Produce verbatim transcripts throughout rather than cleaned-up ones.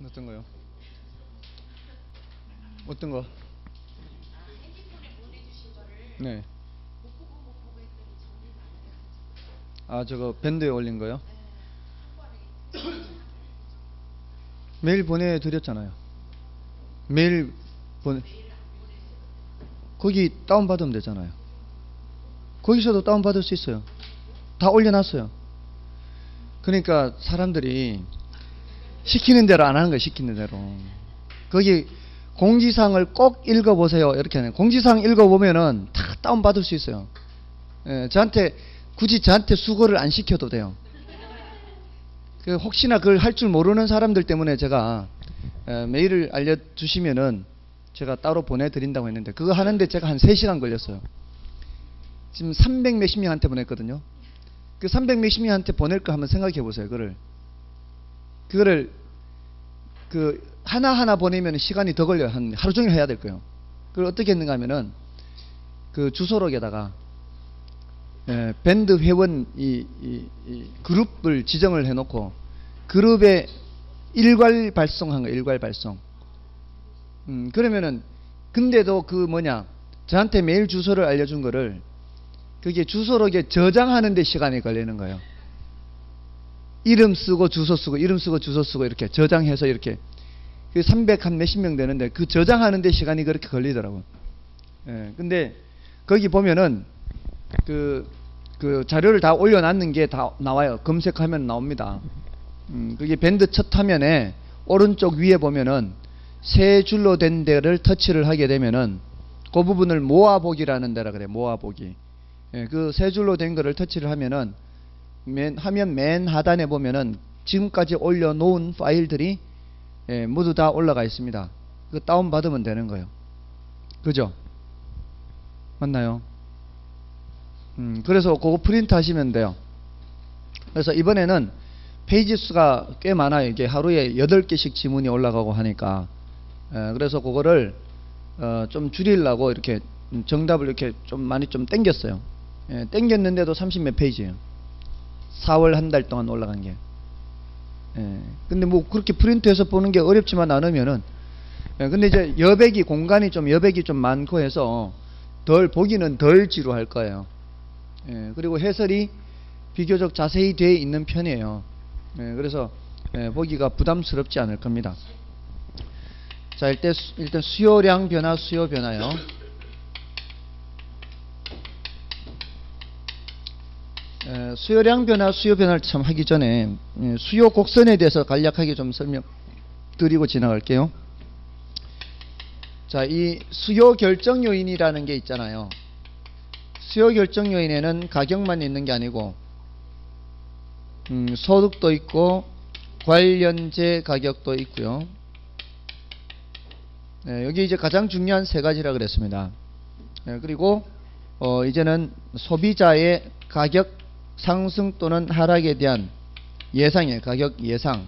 어떤 거요? 어떤 거? 네. 아, 저거 밴드에 올린 거요? 메일 보내드렸잖아요. 메일 보내, 거기 다운받으면 되잖아요. 거기서도 다운받을 수 있어요. 다 올려놨어요. 그러니까 사람들이 시키는 대로 안 하는 거예요. 시키는 대로. 거기 공지사항을 꼭 읽어보세요. 이렇게 하는. 공지사항 읽어보면은 다 다운받을 수 있어요. 예, 저한테 굳이 저한테 수고를 안 시켜도 돼요. 그 혹시나 그걸 할 줄 모르는 사람들 때문에 제가 에, 메일을 알려주시면은 제가 따로 보내드린다고 했는데 그거 하는데 제가 한 세 시간 걸렸어요. 지금 삼백 몇십 명한테 보냈거든요. 그 삼백 몇십 명한테 보낼 거 한번 생각해 보세요. 그거를 그거를 그 하나하나 보내면 시간이 더 걸려요. 한 하루 종일 해야 될 거예요. 그걸 어떻게 했는가 하면은 그 주소록에다가 예, 밴드 회원 이, 이, 이 그룹을 지정을 해놓고 그룹에 일괄 발송한 거, 일괄 발송. 음, 그러면은 근데도 그 뭐냐 저한테 메일 주소를 알려준 거를 그게 주소록에 저장하는 데 시간이 걸리는 거예요. 이름 쓰고 주소 쓰고 이름 쓰고 주소 쓰고 이렇게 저장해서 이렇게 그 삼백 한 몇십 명 되는데 그 저장하는 데 시간이 그렇게 걸리더라고요. 예, 근데 거기 보면은 그, 그 자료를 다 올려놨는 게 다 나와요. 검색하면 나옵니다. 음, 그게 밴드 첫 화면에 오른쪽 위에 보면은 세 줄로 된 데를 터치를 하게 되면은 그 부분을 모아보기라는 데라 그래요. 모아보기. 예, 그 세 줄로 된 거를 터치를 하면은 맨, 화면 맨 하단에 보면은 지금까지 올려놓은 파일들이 예, 모두 다 올라가 있습니다. 그 다운받으면 되는 거예요. 그죠? 맞나요? 음, 그래서 그거 프린트 하시면 돼요. 그래서 이번에는 페이지 수가 꽤 많아요. 이게 하루에 여덟 개씩 지문이 올라가고 하니까. 에, 그래서 그거를 어, 좀 줄이려고 이렇게 정답을 이렇게 좀 많이 좀 땡겼어요. 예, 땡겼는데도 삼십 몇 페이지예요. 사월 한 달 동안 올라간 게. 예, 근데 뭐 그렇게 프린트해서 보는 게 어렵지만 않으면은 예, 근데 이제 여백이 공간이 좀 여백이 좀 많고 해서 덜 보기는 덜 지루할 거예요. 예, 그리고 해설이 비교적 자세히 되어 있는 편이에요. 예, 그래서 예, 보기가 부담스럽지 않을 겁니다. 자, 일단, 일단 수요량 변화, 수요 변화요. 예, 수요량 변화, 수요 변화를 참 하기 전에 예, 수요 곡선에 대해서 간략하게 좀 설명드리고 지나갈게요. 자, 이 수요 결정 요인이라는 게 있잖아요. 수요 결정 요인에는 가격만 있는 게 아니고 음, 소득도 있고 관련재 가격도 있고요. 네, 여기 이제 가장 중요한 세 가지라 그랬습니다. 네, 그리고 어, 이제는 소비자의 가격 상승 또는 하락에 대한 예상이에요. 가격 예상.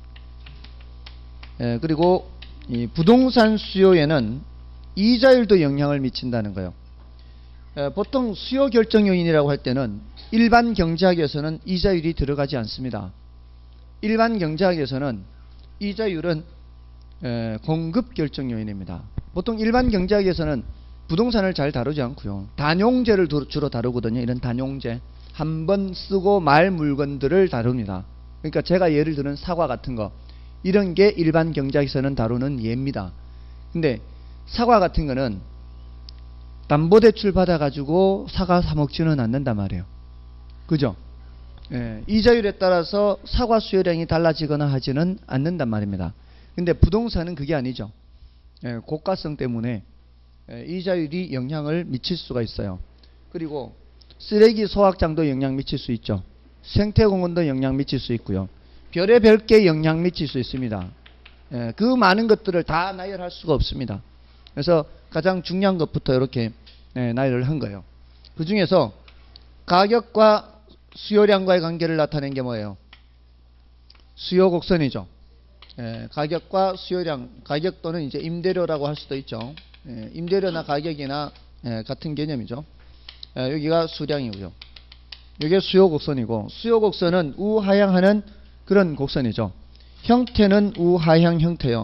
네, 그리고 이 부동산 수요에는 이자율도 영향을 미친다는 거예요. 에, 보통 수요 결정 요인이라고 할 때는 일반 경제학에서는 이자율이 들어가지 않습니다. 일반 경제학에서는 이자율은 에, 공급 결정 요인입니다. 보통 일반 경제학에서는 부동산을 잘 다루지 않고요. 단용재를 주로 다루거든요. 이런 단용재. 한 번 쓰고 말 물건들을 다룹니다. 그러니까 제가 예를 들은 사과 같은 거. 이런 게 일반 경제학에서는 다루는 예입니다. 근데 사과 같은 거는 담보대출 받아가지고 사과 사 먹지는 않는단 말이에요. 그죠? 예, 이자율에 따라서 사과 수요량이 달라지거나 하지는 않는단 말입니다. 근데 부동산은 그게 아니죠. 예, 고가성 때문에 예, 이자율이 영향을 미칠 수가 있어요. 그리고 쓰레기 소각장도 영향 미칠 수 있죠. 생태공원도 영향 미칠 수 있고요. 별의별 게 영향 미칠 수 있습니다. 예, 그 많은 것들을 다 나열할 수가 없습니다. 그래서 가장 중요한 것부터 이렇게 예, 나열을 한 거예요. 그 중에서 가격과 수요량과의 관계를 나타낸 게 뭐예요? 수요 곡선이죠. 예, 가격과 수요량, 가격 또는 이제 임대료라고 할 수도 있죠. 예, 임대료나 가격이나 예, 같은 개념이죠. 예, 여기가 수량이고요. 여기가 수요 곡선이고, 수요 곡선은 우하향하는 그런 곡선이죠. 형태는 우하향 형태요.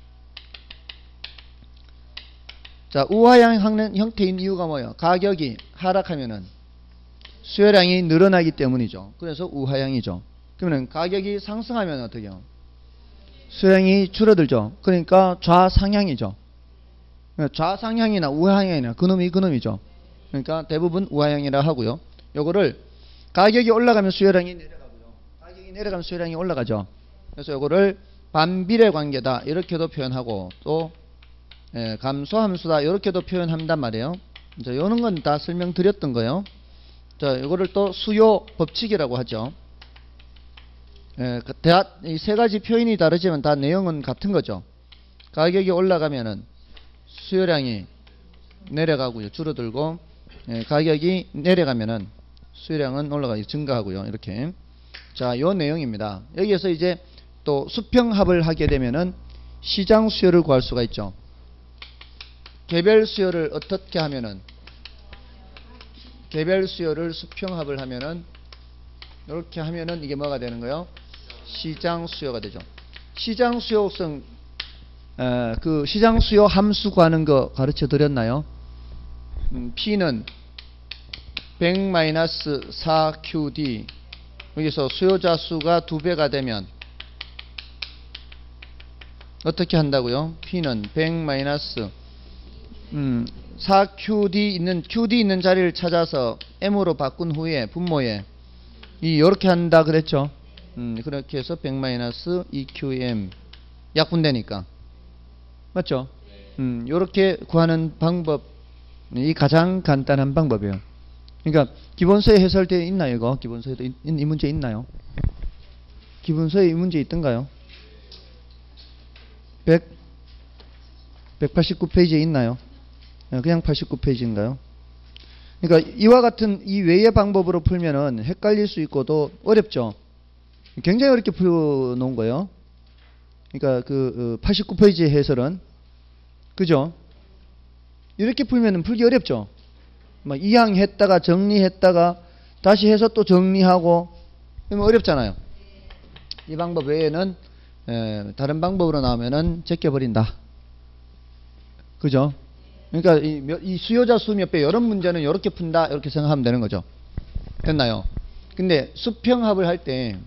자, 우하향 형태인 이유가 뭐예요? 가격이 하락하면은 수요량이 늘어나기 때문이죠. 그래서 우하향이죠. 그러면 가격이 상승하면 어떻게 해요? 수요량이 줄어들죠. 그러니까 좌상향이죠. 좌상향이나 우하향이나 그놈이 그놈이죠. 그러니까 대부분 우하향이라 하고요. 요거를 가격이 올라가면 수요량이 내려가고요. 가격이 내려가면 수요량이 올라가죠. 그래서 요거를 반비례 관계다 이렇게도 표현하고 또 예, 감소함수다 이렇게도 표현한단 말이에요. 자, 요런 건 다 설명드렸던 거예요. 자, 요거를 또 수요 법칙이라고 하죠. 예, 이 세 가지 표현이 다르지만 다 내용은 같은 거죠. 가격이 올라가면은 수요량이 내려가고요. 줄어들고 예, 가격이 내려가면은 수요량은 올라가고 증가하고요. 이렇게. 자, 요 내용입니다. 여기에서 이제 또 수평합을 하게 되면은 시장 수요를 구할 수가 있죠. 개별 수요를 어떻게 하면은 개별 수요를 수평합을 하면은 이렇게 하면은 이게 뭐가 되는 거예요? 시장 수요가 되죠. 시장 수요성 에, 그 시장 수요 함수 구하는 거 가르쳐 드렸나요? 음, P는 백 마이너스 사 큐 디 여기서 수요자 수가 두 배가 되면 어떻게 한다고요? P는 백 마이너스 음, 사 큐 디 있는 큐 디 있는 자리를 찾아서 M으로 바꾼 후에 분모에 이 요렇게 한다 그랬죠. 음, 그렇게 해서 백 마이너스 이 큐 엠 약분되니까 맞죠? 음, 요렇게 구하는 방법이 가장 간단한 방법이에요. 그러니까 기본서에 해설되어 있나요? 이거 기본서에도 이, 이 문제 있나요? 기본서에 이 문제 있던가요? 백, 백팔십구 페이지에 있나요? 그냥 팔십구 페이지인가요? 그러니까 이와 같은 이 외의 방법으로 풀면은 헷갈릴 수 있고 또 어렵죠. 굉장히 어렵게 풀어놓은 거예요. 그러니까 그 팔십구 페이지의 해설은 그죠? 이렇게 풀면은 풀기 어렵죠. 막 이항했다가 정리했다가 다시 해서 또 정리하고 그러면 어렵잖아요. 이 방법 외에는 에, 다른 방법으로 나오면은 제껴버린다. 그죠? 그러니까 이, 이 수요자 수 몇 배 이런 문제는 이렇게 푼다 이렇게 생각하면 되는 거죠. 됐나요? 근데 수평합을 할 때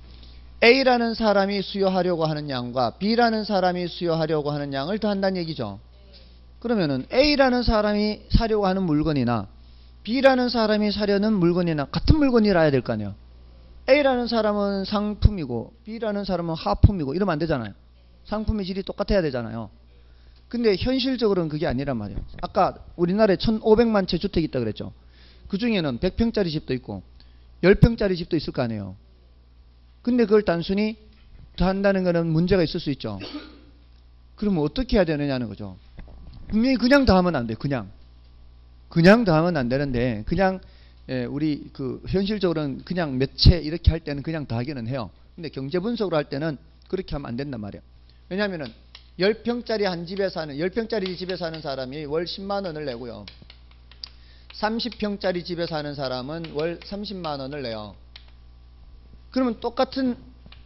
A라는 사람이 수요하려고 하는 양과 B라는 사람이 수요하려고 하는 양을 더한다는 얘기죠. 그러면은 A라는 사람이 사려고 하는 물건이나 B라는 사람이 사려는 물건이나 같은 물건이라야 될 거 아니에요. A라는 사람은 상품이고 B라는 사람은 하품이고 이러면 안 되잖아요. 상품의 질이 똑같아야 되잖아요. 근데 현실적으로는 그게 아니란 말이에요. 아까 우리나라에 천오백만 채 주택이 있다 그랬죠. 그 중에는 백 평짜리 집도 있고 십 평짜리 집도 있을 거 아니에요. 근데 그걸 단순히 더한다는 거는 문제가 있을 수 있죠. 그러면 어떻게 해야 되느냐는 거죠. 분명히 그냥 더하면 안 돼. 그냥. 그냥 더하면 안 되는데 그냥 예, 우리 그 현실적으로는 그냥 몇 채 이렇게 할 때는 그냥 더하기는 해요. 근데 경제 분석으로 할 때는 그렇게 하면 안 된단 말이에요. 왜냐하면은 십 평짜리 한 집에 사는 십 평짜리 집에 사는 사람이 월 십만 원을 내고요. 삼십 평짜리 집에 사는 사람은 월 삼십만 원을 내요. 그러면 똑같은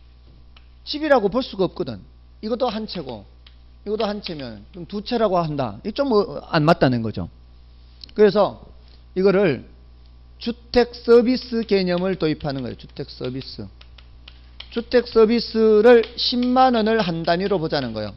집이라고 볼 수가 없거든. 이것도 한 채고 이것도 한 채면 그럼 두 채라고 한다. 이게 좀 안 맞다는 거죠. 그래서 이거를 주택 서비스 개념을 도입하는 거예요. 주택 서비스. 주택 서비스를 십만 원을 한 단위로 보자는 거예요.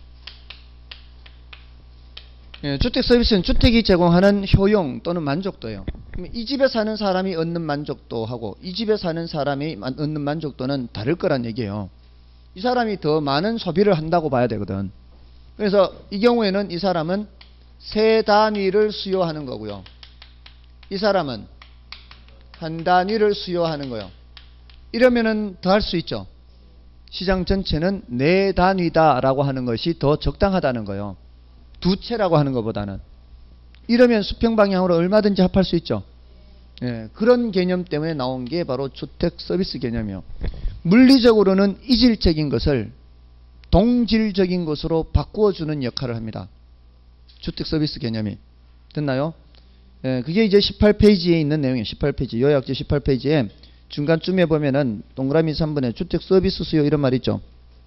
예, 주택 서비스는 주택이 제공하는 효용 또는 만족도예요. 이 집에 사는 사람이 얻는 만족도하고 이 집에 사는 사람이 얻는 만족도는 다를 거란 얘기예요. 이 사람이 더 많은 소비를 한다고 봐야 되거든. 그래서 이 경우에는 이 사람은 세 단위를 수요하는 거고요. 이 사람은 한 단위를 수요하는 거예요. 이러면은 더 할 수 있죠. 시장 전체는 네 단위다라고 하는 것이 더 적당하다는 거예요. 두 채라고 하는 것보다는. 이러면 수평 방향으로 얼마든지 합할 수 있죠. 예, 그런 개념 때문에 나온 게 바로 주택 서비스 개념이요. 물리적으로는 이질적인 것을 동질적인 것으로 바꾸어주는 역할을 합니다. 주택 서비스 개념이. 됐나요? 예, 그게 이제 십팔 페이지에 있는 내용이에요. 십팔 페이지. 요약지 십팔 페이지에 중간쯤에 보면은 동그라미 삼 번에 주택 서비스 수요 이런 말 있죠.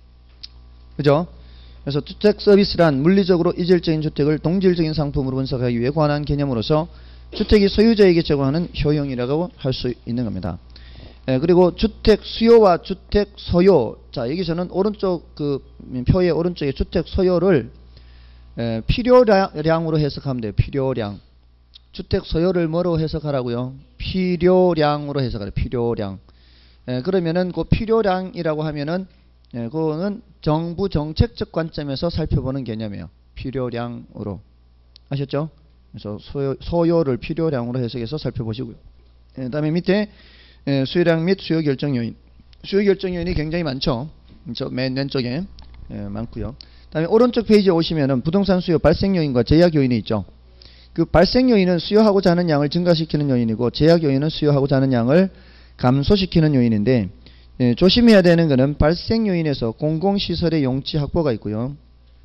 그죠? 그래서 주택 서비스란 물리적으로 이질적인 주택을 동질적인 상품으로 분석하기 위해 관한 개념으로서 주택이 소유자에게 제공하는 효용이라고 할 수 있는 겁니다. 예, 그리고 주택 수요와 주택 소요. 자, 여기서는 오른쪽 그 표의 오른쪽에 주택 소요를 예, 필요량으로 해석하면 돼요. 필요량. 주택 소요를 뭐로 해석하라고요? 필요량으로 해석하래요. 필요량. 예, 그러면은 그 필요량이라고 하면은 예, 그거는 정부 정책적 관점에서 살펴보는 개념이에요. 필요량으로. 아셨죠? 그래서 소요, 소요를 필요량으로 해석해서 살펴보시고요. 예, 그 다음에 밑에 예, 수요량 및 수요 결정 요인. 수요 결정 요인이 굉장히 많죠. 저 맨 왼쪽에 예, 많고요. 다음에 오른쪽 페이지에 오시면은 부동산 수요 발생 요인과 제약 요인이 있죠. 그 발생 요인은 수요하고자 하는 양을 증가시키는 요인이고 제약 요인은 수요하고자 하는 양을 감소시키는 요인인데 예, 조심해야 되는 것은 발생 요인에서 공공시설의 용지 확보가 있고요.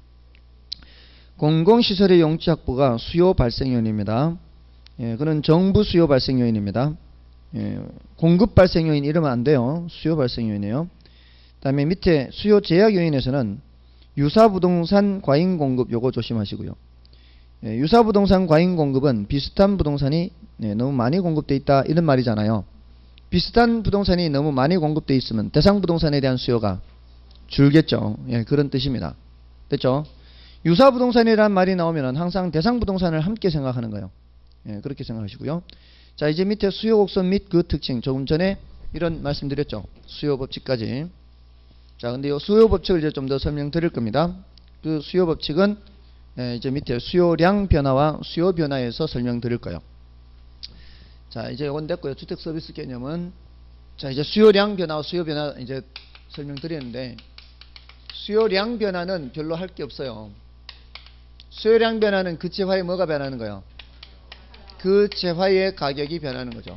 공공시설의 용지 확보가 수요 발생 요인입니다. 예, 그는 정부 수요 발생 요인입니다. 예, 공급 발생 요인 이러면 안 돼요. 수요 발생 요인이에요. 그 다음에 밑에 수요 제약 요인에서는 유사부동산 과잉 공급 요거 조심하시고요. 예, 유사부동산 과잉 공급은 비슷한 부동산이 예, 너무 많이 공급되어 있다 이런 말이잖아요. 비슷한 부동산이 너무 많이 공급되어 있으면 대상 부동산에 대한 수요가 줄겠죠. 예, 그런 뜻입니다. 됐죠? 유사부동산이라는 말이 나오면 항상 대상 부동산을 함께 생각하는 거예요. 예, 그렇게 생각하시고요. 자, 이제 밑에 수요 곡선 및 그 특징. 조금 전에 이런 말씀드렸죠. 수요 법칙까지. 자, 근데 이 수요 법칙을 이제 좀 더 설명드릴 겁니다. 그 수요 법칙은 예, 이제 밑에 수요량 변화와 수요 변화에서 설명드릴 거예요. 자, 이제 이건 됐고요. 주택 서비스 개념은 자, 이제 수요량 변화와 수요 변화 이제 설명드렸는데 수요량 변화는 별로 할 게 없어요. 수요량 변화는 그 재화에 뭐가 변하는 거예요? 그 재화의 가격이 변하는 거죠.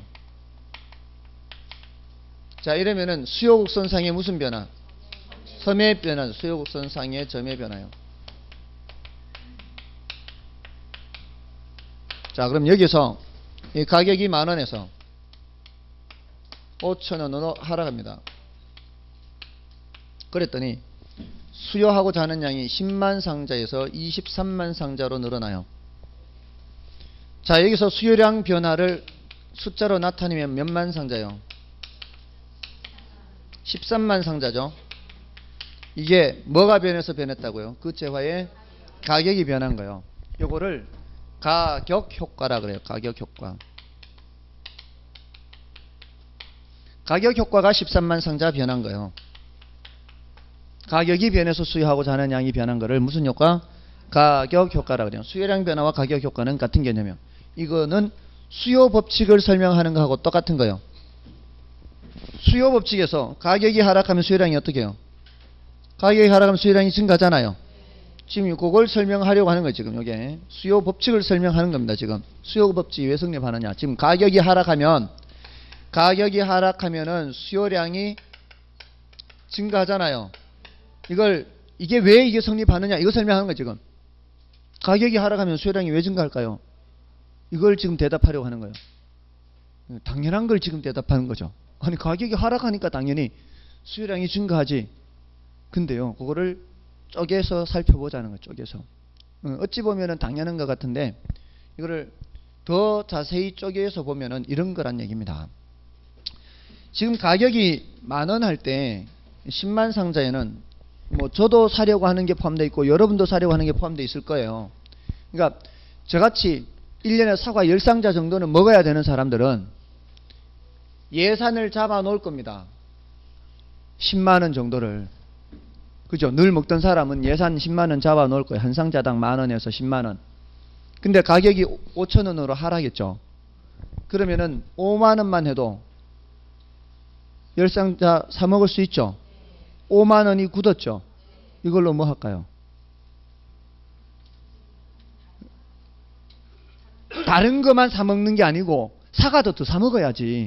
자, 이러면은 수요 곡선상의 무슨 변화? 점의 변화. 수요 곡선상의 점의 변화요. 자, 그럼 여기서 이 가격이 만원에서 오천원으로 하락합니다. 그랬더니 수요하고자 하는 양이 십만 상자에서 이십삼만 상자로 늘어나요. 자, 여기서 수요량 변화를 숫자로 나타내면 몇만 상자요? 십삼만 상자죠. 이게 뭐가 변해서 변했다고요? 그 재화의 가격이 변한 거예요. 요거를 가격 효과라 그래요. 가격 효과. 가격 효과가 십삼만 상자 변한 거예요. 가격이 변해서 수요하고자 하는 양이 변한 거를 무슨 효과? 가격 효과라 그래요. 수요량 변화와 가격 효과는 같은 개념이에요. 이거는 수요 법칙을 설명하는 거하고 똑같은 거예요. 수요 법칙에서 가격이 하락하면 수요량이 어떻게 해요? 가격이 하락하면 수요량이 증가하잖아요. 지금 그걸 설명하려고 하는 거예요. 지금 이게 수요 법칙을 설명하는 겁니다. 지금 수요 법칙이 왜 성립하느냐? 지금 가격이 하락하면 가격이 하락하면은 수요량이 증가하잖아요. 이걸 이게 왜 이게 성립하느냐? 이거 설명하는 거예요. 지금 가격이 하락하면 수요량이 왜 증가할까요? 이걸 지금 대답하려고 하는 거예요. 당연한 걸 지금 대답하는 거죠. 아니, 가격이 하락하니까 당연히 수요량이 증가하지. 근데요, 그거를 쪼개서 살펴보자는 거죠. 쪼개서. 어찌 보면은 당연한 것 같은데 이거를 더 자세히 쪼개서 보면은 이런 거란 얘기입니다. 지금 가격이 만원 할 때 십만 상자에는 뭐 저도 사려고 하는 게 포함되어 있고 여러분도 사려고 하는 게 포함되어 있을 거예요. 그러니까 저같이 일 년에 사과 십 상자 정도는 먹어야 되는 사람들은 예산을 잡아 놓을 겁니다. 십만 원 정도를. 그죠? 늘 먹던 사람은 예산 십만 원 잡아 놓을 거예요. 한 상자당 만 원에서 십만 원. 근데 가격이 오천 원으로 하락했죠. 그러면은 오만 원만 해도 십 상자 사 먹을 수 있죠. 오만 원이 굳었죠. 이걸로 뭐 할까요? 다른 것만 사 먹는 게 아니고 사과도 더 사 먹어야지.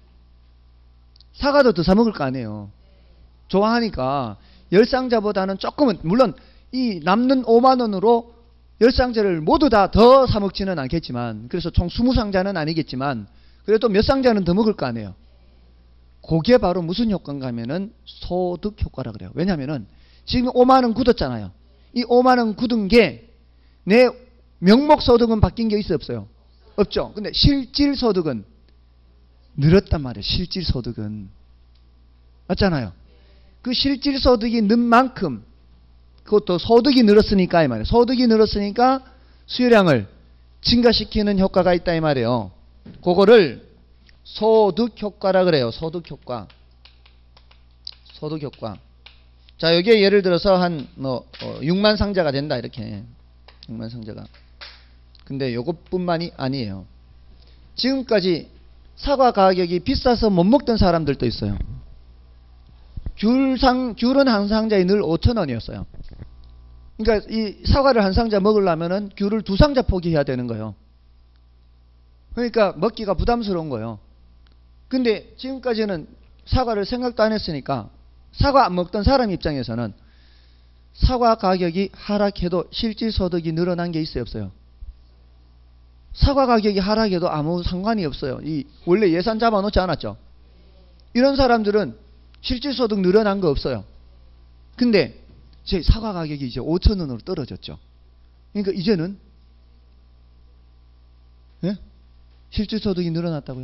사과도 더 사 먹을 거 아니에요. 좋아하니까 십 상자보다는 조금은, 물론 이 남는 오만 원으로 십 상자를 모두 다 더 사 먹지는 않겠지만, 그래서 총 이십 상자는 아니겠지만 그래도 몇 상자는 더 먹을 거 아니에요. 그게 바로 무슨 효과인가 하면은 소득 효과라 그래요. 왜냐하면은 지금 오만 원 굳었잖아요. 이 오만 원 굳은 게 내 명목 소득은 바뀐 게 있어요, 없어요? 없죠. 근데 실질 소득은 늘었단 말이에요. 실질 소득은. 맞잖아요. 그 실질 소득이 는 만큼 그것도 소득이 늘었으니까 이 말이에요. 소득이 늘었으니까 수요량을 증가시키는 효과가 있다 이 말이에요. 그거를 소득 효과라 그래요. 소득 효과. 소득 효과. 자, 여기에 예를 들어서 한 뭐 어, 육만 상자가 된다 이렇게. 육만 상자가. 근데 요것뿐만이 아니에요. 지금까지 사과 가격이 비싸서 못 먹던 사람들도 있어요. 귤상 귤은 한 상자에 늘 오천 원이었어요. 그러니까 이 사과를 한 상자 먹으려면은 귤을 두 상자 포기해야 되는 거예요. 그러니까 먹기가 부담스러운 거예요. 근데 지금까지는 사과를 생각도 안 했으니까 사과 안 먹던 사람 입장에서는 사과 가격이 하락해도 실질 소득이 늘어난 게 있어요, 없어요? 사과 가격이 하락해도 아무 상관이 없어요. 이 원래 예산 잡아놓지 않았죠? 이런 사람들은 실질 소득 늘어난 거 없어요. 근데 제 사과 가격이 이제 오천 원으로 떨어졌죠. 그러니까 이제는 예? 실질 소득이 늘어났다고요?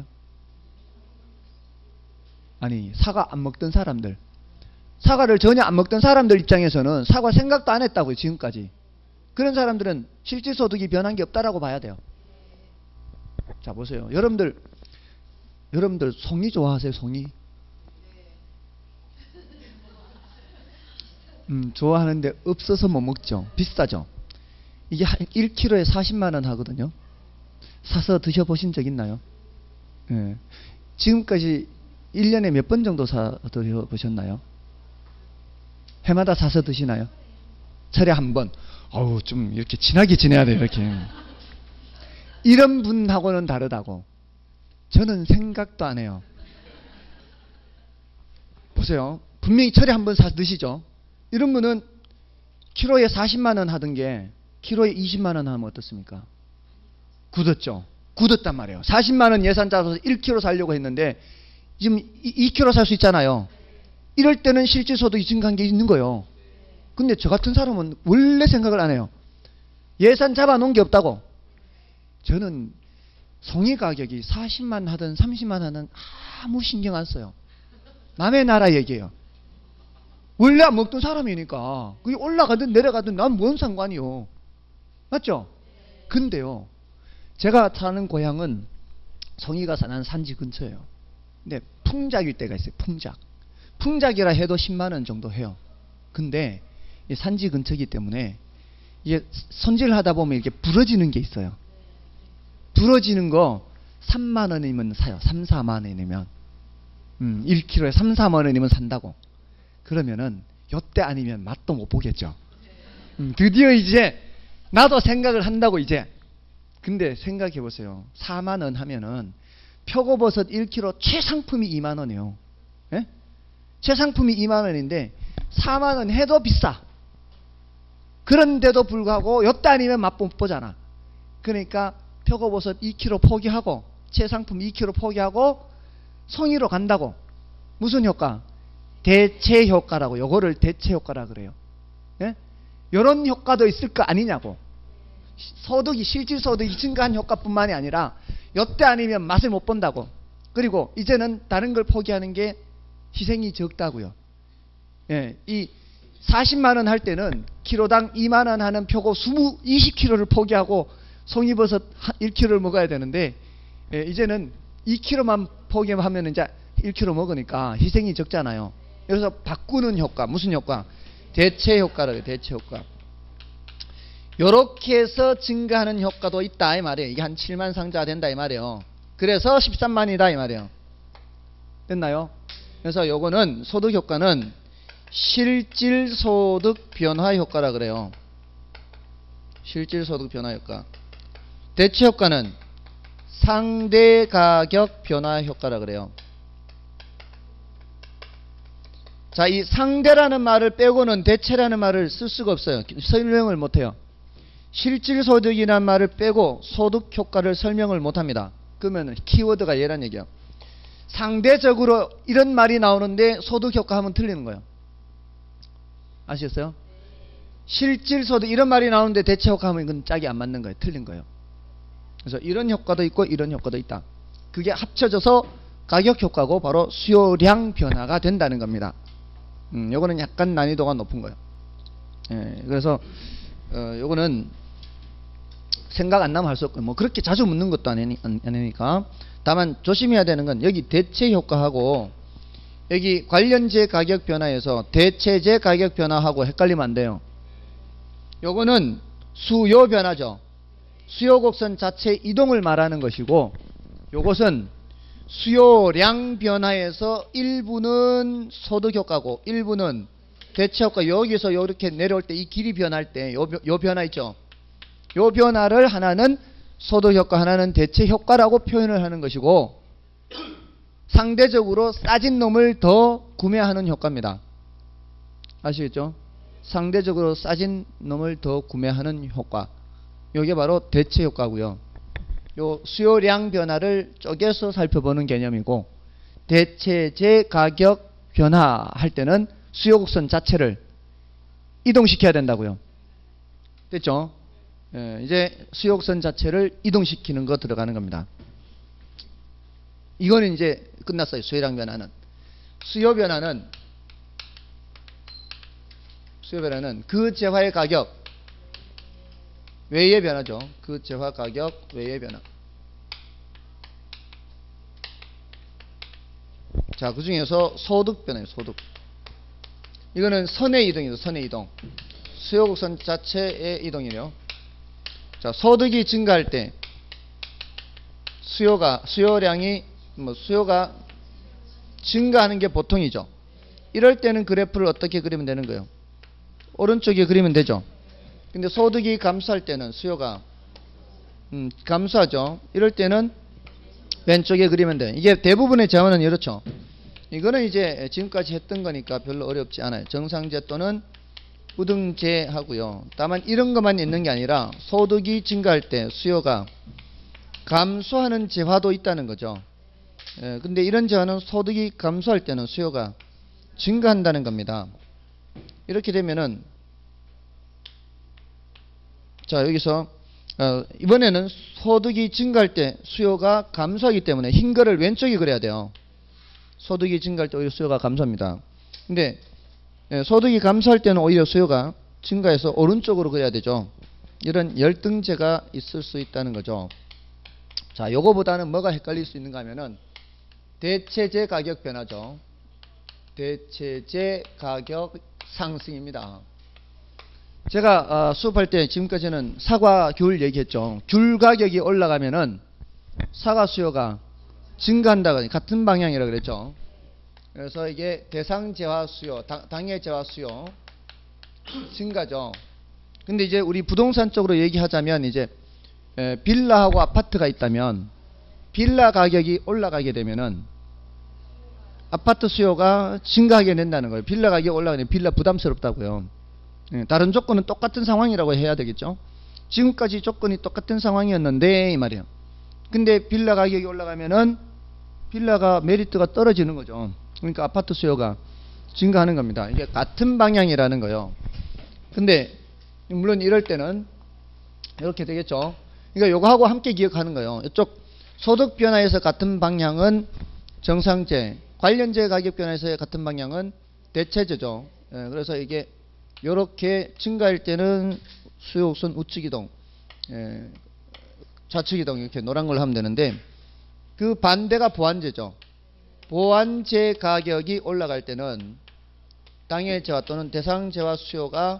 아니, 사과 안 먹던 사람들, 사과를 전혀 안 먹던 사람들 입장에서는 사과 생각도 안 했다고요, 지금까지. 그런 사람들은 실질 소득이 변한 게 없다라고 봐야 돼요. 자, 보세요. 여러분들, 여러분들 송이 좋아하세요, 송이? 음, 좋아하는데 없어서 못 먹죠. 비싸죠. 이게 한 일 킬로그램에 사십만 원 하거든요. 사서 드셔보신 적 있나요? 예. 지금까지 일 년에 몇 번 정도 사 드셔보셨나요? 해마다 사서 드시나요? 철에 한 번. 어우, 좀 이렇게 진하게 지내야 돼요, 이렇게. 이런 분하고는 다르다고. 저는 생각도 안 해요. 보세요. 분명히 철에 한 번 사서 드시죠? 이런 분은 키로에 사십만 원 하던 게 키로에 이십만 원 하면 어떻습니까? 굳었죠. 굳었단 말이에요. 사십만 원 예산 짜서 일 킬로그램 살려고 했는데 지금 이 킬로그램 살 수 있잖아요. 이럴 때는 실질 소득이 증가한 게 있는 거예요. 근데 저 같은 사람은 원래 생각을 안 해요. 예산 잡아놓은 게 없다고. 저는 송이 가격이 사십만 하든 삼십만 하든 아무 신경 안 써요. 남의 나라 얘기예요. 원래 안 먹던 사람이니까 그게 올라가든 내려가든 난 뭔 상관이요. 맞죠? 근데요, 제가 사는 고향은 송이가 사는 산지 근처예요. 근데 풍작일 때가 있어요. 풍작. 풍작이라 해도 십만 원 정도 해요. 근데 산지 근처이기 때문에 이게 손질을 하다 보면 이렇게 부러지는 게 있어요. 부러지는 거 삼만 원이면 사요. 삼, 사만 원이면. 음, 일 킬로그램에 삼, 사만 원이면 산다고. 그러면은 요때 아니면 맛도 못 보겠죠. 음, 드디어 이제 나도 생각을 한다고 이제. 근데 생각해 보세요. 사만 원 하면은 표고버섯 일 킬로그램 최상품이 이만 원이에요. 예? 최상품이 이만 원인데 사만 원 해도 비싸. 그런데도 불구하고 요때 아니면 맛 못 보잖아. 그러니까 표고버섯 이 킬로그램 포기하고 최상품 이 킬로그램 포기하고 송이로 간다고. 무슨 효과? 대체 효과라고. 요거를 대체 효과라 그래요. 예? 요런 효과도 있을 거 아니냐고. 소득이 실질 소득이 증가한 효과뿐만이 아니라 요때 아니면 맛을 못 본다고. 그리고 이제는 다른 걸 포기하는 게 희생이 적다고요. 예, 이 사십만 원 할 때는 키로당 이만 원 하는 표고 이십 킬로그램을 포기하고 송이버섯 일 킬로그램을 먹어야 되는데, 예, 이제는 이 킬로그램만 포기하면 이제 일 킬로그램 먹으니까 희생이 적잖아요. 그래서 바꾸는 효과, 무슨 효과? 대체 효과라고요. 대체 효과. 요렇게 해서 증가하는 효과도 있다 이 말이에요. 이게 한 칠만 상자가 된다 이 말이에요. 그래서 십삼만이다 이 말이에요. 됐나요? 그래서 요거는 소득 효과는 실질 소득 변화 효과라 그래요. 실질 소득 변화 효과. 대체 효과는 상대 가격 변화 효과라 그래요. 자, 이 상대라는 말을 빼고는 대체라는 말을 쓸 수가 없어요. 설명을 못해요. 실질 소득이라는 말을 빼고 소득 효과를 설명을 못합니다. 그러면 키워드가 얘란 얘기야. 상대적으로 이런 말이 나오는데 소득 효과 하면 틀리는 거예요. 아시겠어요? 실질소득 이런 말이 나오는데 대체 효과 하면 이건 짝이 안 맞는 거예요. 틀린 거예요. 그래서 이런 효과도 있고 이런 효과도 있다. 그게 합쳐져서 가격 효과고 바로 수요량 변화가 된다는 겁니다. 음, 요거는 약간 난이도가 높은 거예요. 예, 그래서 어, 요거는 생각 안 나면 할 수 없고 뭐 그렇게 자주 묻는 것도 아니, 아니니까. 다만 조심해야 되는 건 여기 대체 효과하고 여기 관련재 가격 변화에서 대체재 가격 변화하고 헷갈리면 안 돼요. 요거는 수요 변화죠. 수요 곡선 자체 이동을 말하는 것이고, 요것은 수요량 변화에서 일부는 소득 효과고 일부는 대체 효과. 여기서 이렇게 내려올 때 이 길이 변할 때 요, 요 변화 있죠. 요 변화를 하나는 소득 효과, 하나는 대체 효과라고 표현을 하는 것이고, 상대적으로 싸진 놈을 더 구매하는 효과입니다. 아시겠죠? 상대적으로 싸진 놈을 더 구매하는 효과. 이게 바로 대체 효과고요. 요 수요량 변화를 쪼개서 살펴보는 개념이고, 대체재 가격 변화할 때는 수요 곡선 자체를 이동시켜야 된다고요. 됐죠? 예, 이제 수요 곡선 자체를 이동시키는 거 들어가는 겁니다. 이거는 이제 끝났어요. 수요량 변화는. 수요 변화는 수요 변화는 그 재화의 가격 외의 변화죠. 그 재화 가격 외의 변화. 자, 그 중에서 소득 변화예요. 소득. 이거는 선의 이동이죠. 선의 이동. 수요 곡선 자체의 이동이래요. 자, 소득이 증가할 때 수요가 수요량이 뭐 수요가 증가하는 게 보통이죠. 이럴 때는 그래프를 어떻게 그리면 되는 거예요? 오른쪽에 그리면 되죠. 근데 소득이 감소할 때는 수요가 음, 감소하죠. 이럴 때는 왼쪽에 그리면 돼요. 이게 대부분의 재화는 이렇죠. 이거는 이제 지금까지 했던 거니까 별로 어렵지 않아요. 정상재 또는 우등재 하고요. 다만 이런 것만 있는 게 아니라 소득이 증가할 때 수요가 감소하는 재화도 있다는 거죠. 예, 근데 이런 재화는 소득이 감소할 때는 수요가 증가한다는 겁니다. 이렇게 되면은 자, 여기서 어, 이번에는 소득이 증가할 때 수요가 감소하기 때문에 흰 거를 왼쪽에 그려야 돼요. 소득이 증가할 때 오히려 수요가 감소합니다. 근데 예, 소득이 감소할 때는 오히려 수요가 증가해서 오른쪽으로 그려야 되죠. 이런 열등제가 있을 수 있다는 거죠. 자, 요거보다는 뭐가 헷갈릴 수 있는가 하면은 대체재 가격 변화죠. 대체재 가격 상승입니다. 제가 어, 수업할 때 지금까지는 사과, 귤 얘기했죠. 귤 가격이 올라가면은 사과 수요가 증가한다고, 같은 방향이라고 그랬죠. 그래서 이게 대상 재화 수요, 당, 당해 재화 수요 증가죠. 근데 이제 우리 부동산 쪽으로 얘기하자면 이제 에, 빌라하고 아파트가 있다면 빌라 가격이 올라가게 되면은 아파트 수요가 증가하게 된다는 거예요. 빌라 가격이 올라가면 빌라 부담스럽다고요. 예, 다른 조건은 똑같은 상황이라고 해야 되겠죠. 지금까지 조건이 똑같은 상황이었는데 이 말이에요. 근데 빌라 가격이 올라가면은 빌라가 메리트가 떨어지는 거죠. 그러니까 아파트 수요가 증가하는 겁니다. 이게 같은 방향이라는 거예요. 근데 물론 이럴 때는 이렇게 되겠죠. 그러니까 요거하고 함께 기억하는 거예요. 이쪽 소득 변화에서 같은 방향은 정상재, 관련재 가격 변화에서의 같은 방향은 대체재죠. 예, 그래서 이게 요렇게 증가할 때는 수요곡선 우측 이동, 예, 좌측 이동 이렇게 노란 걸 하면 되는데, 그 반대가 보완재죠. 보완재 가격이 올라갈 때는 당해재화 또는 대상재화 수요가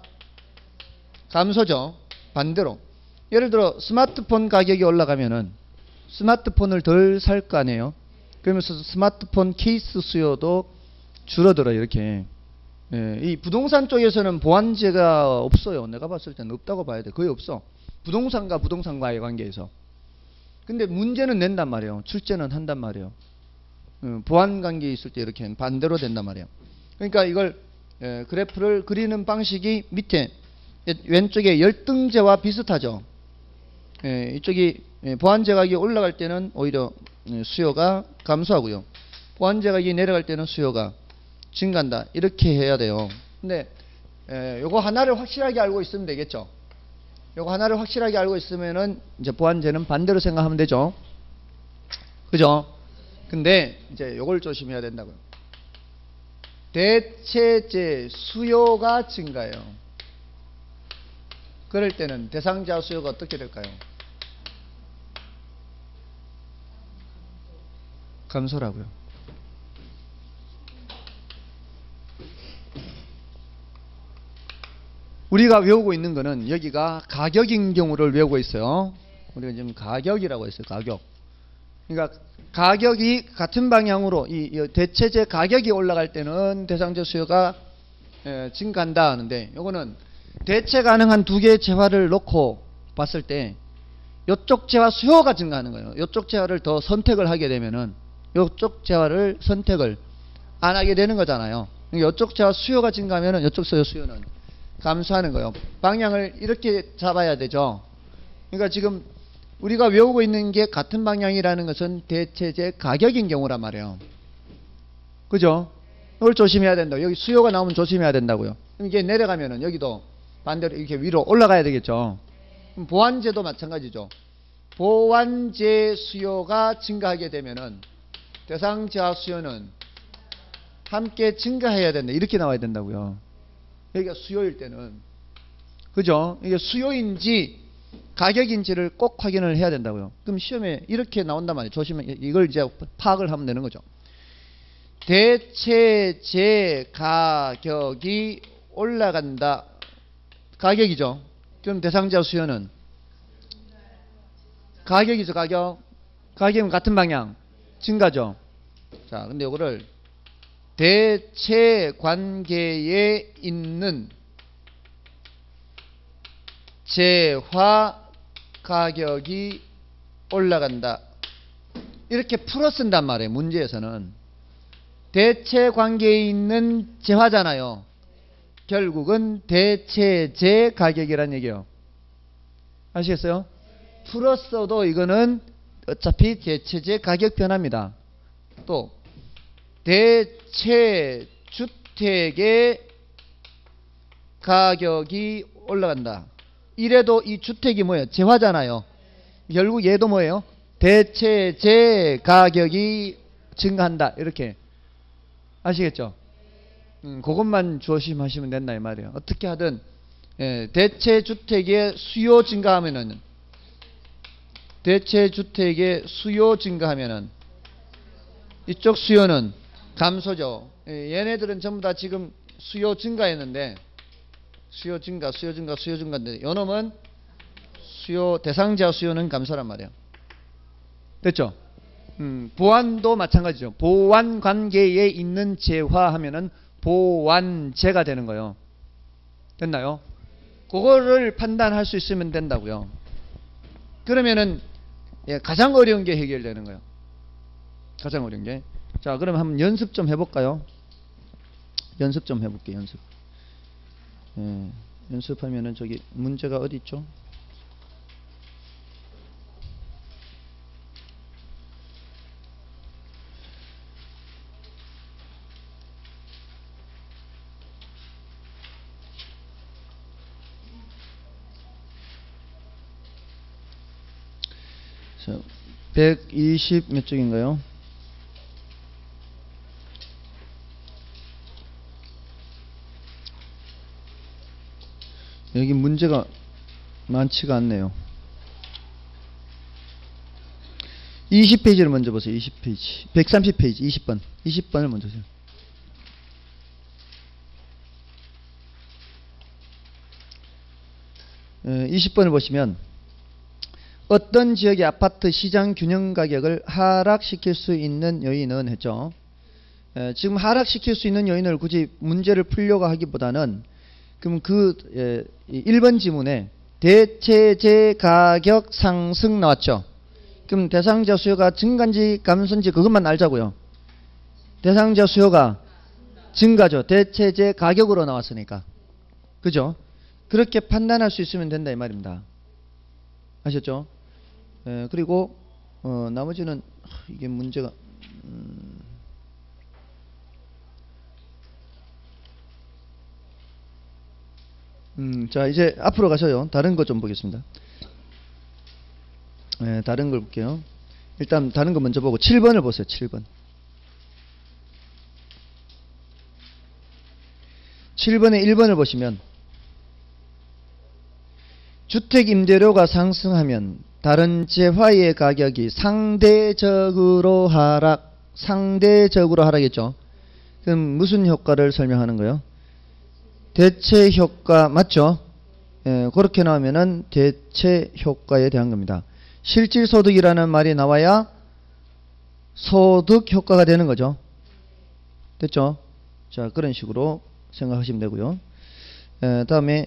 감소죠. 반대로. 예를 들어 스마트폰 가격이 올라가면은 스마트폰을 덜 살 거 아니에요. 그러면서 스마트폰 케이스 수요도 줄어들어요. 이렇게. 예, 이 부동산 쪽에서는 보완재가 없어요. 내가 봤을 때는 없다고 봐야 돼. 거의 없어. 부동산과 부동산과의 관계에서. 근데 문제는 낸단 말이에요. 출제는 한단 말이에요. 음, 보완 관계에 있을 때 이렇게 반대로 된단 말이에요. 그러니까 이걸 예, 그래프를 그리는 방식이 밑에 왼쪽에 열등제와 비슷하죠. 예, 이쪽이 예, 보완재 가격이 올라갈 때는 오히려 예, 수요가 감소하고요. 보완재 가격이 내려갈 때는 수요가 증가한다. 이렇게 해야 돼요. 근데 에, 요거 하나를 확실하게 알고 있으면 되겠죠. 요거 하나를 확실하게 알고 있으면은 이제 보완제는 반대로 생각하면 되죠. 그죠? 근데 이제 요걸 조심해야 된다고요. 대체제 수요가 증가해요. 그럴 때는 대상자 수요가 어떻게 될까요? 감소라고요. 우리가 외우고 있는 거는 여기가 가격인 경우를 외우고 있어요. 우리가 지금 가격이라고 했어요. 가격. 그러니까 가격이 같은 방향으로 이 대체제 가격이 올라갈 때는 대상자 수요가 에, 증가한다 하는데, 요거는 대체 가능한 두 개의 재화를 놓고 봤을 때 이쪽 재화 수요가 증가하는 거예요. 이쪽 재화를 더 선택을 하게 되면은 이쪽 재화를 선택을 안 하게 되는 거잖아요. 이쪽 재화 수요가 증가하면은 이쪽 수요 수요는 감소하는 거예요. 방향을 이렇게 잡아야 되죠. 그러니까 지금 우리가 외우고 있는 게 같은 방향이라는 것은 대체제 가격인 경우란 말이에요. 그죠? 이걸 조심해야 된다. 여기 수요가 나오면 조심해야 된다고요. 이게 내려가면은 여기도 반대로 이렇게 위로 올라가야 되겠죠. 보완제도 마찬가지죠. 보완제 수요가 증가하게 되면은 대상자 수요는 함께 증가해야 된다. 이렇게 나와야 된다고요. 여기가 수요일 때는. 그죠? 이게 수요인지 가격인지를 꼭 확인을 해야 된다고요. 그럼 시험에 이렇게 나온단 말이에요. 조심해. 이걸 이제 파악을 하면 되는 거죠. 대체제 가격이 올라간다. 가격이죠. 그럼 대상자 수요는 가격이죠. 가격. 가격은 같은 방향. 증가죠. 자, 근데 이거를 대체 관계에 있는 재화 가격이 올라간다. 이렇게 풀어 쓴단 말이에요. 문제에서는. 대체 관계에 있는 재화잖아요. 결국은 대체제 가격이란 얘기예요. 아시겠어요? 풀었어도 이거는 어차피 대체제 가격 변화입니다. 또 대체 주택의 가격이 올라간다. 이래도 이 주택이 뭐예요? 재화잖아요. 결국 얘도 뭐예요? 대체제 가격이 증가한다. 이렇게 아시겠죠? 음, 그것만 조심하시면 된다 이 말이에요. 어떻게 하든 예, 대체 주택의 수요 증가하면은 대체 주택의 수요 증가하면은 이쪽 수요는 감소죠. 예, 얘네들은 전부 다 지금 수요 증가했는데 수요 증가, 수요 증가, 수요 증가인데 요놈은 수요 대상자 수요는 감소란 말이에요. 됐죠? 음, 보완도 마찬가지죠. 보완 관계에 있는 재화 하면은 보완제가 되는 거예요. 됐나요? 그거를 판단할 수 있으면 된다고요. 그러면은 예, 가장 어려운 게 해결되는 거예요. 가장 어려운 게. 자, 그럼 한번 연습 좀 해볼까요? 연습 좀 해볼게요. 연습. 예, 연습하면은 저기 문제가 어디 있죠? 자, 백이십 몇 쪽인가요? 여기 문제가 많지가 않네요. 이십 페이지를 먼저 보세요. 이십 페이지. 백삼십 페이지. 이십 번. 이십 번을 먼저 보세요. 이십 번을 보시면 어떤 지역의 아파트 시장 균형 가격을 하락시킬 수 있는 요인은 했죠. 에, 지금 하락시킬 수 있는 요인을 굳이 문제를 풀려고 하기보다는 그럼 그 에, 일 번 지문에 대체제 가격 상승 나왔죠. 그럼 대상자 수요가 증가인지 감소인지 그것만 알자고요. 대상자 수요가 증가죠. 대체제 가격으로 나왔으니까. 그죠? 그렇게 판단할 수 있으면 된다 이 말입니다. 아셨죠? 에, 그리고 어, 나머지는 이게 문제가 음, 음, 자, 이제 앞으로 가서요. 다른 거 좀 보겠습니다. 네, 다른 걸 볼게요. 일단 다른 거 먼저 보고 칠 번을 보세요. 칠 번. 칠 번에 일 번을 보시면 주택 임대료가 상승하면 다른 재화의 가격이 상대적으로 하락, 상대적으로 하락했죠. 그럼 무슨 효과를 설명하는 거예요? 대체 효과 맞죠? 예, 그렇게 나오면은 대체 효과에 대한 겁니다. 실질소득이라는 말이 나와야 소득 효과가 되는 거죠. 됐죠? 자, 그런 식으로 생각하시면 되고요. 에, 다음에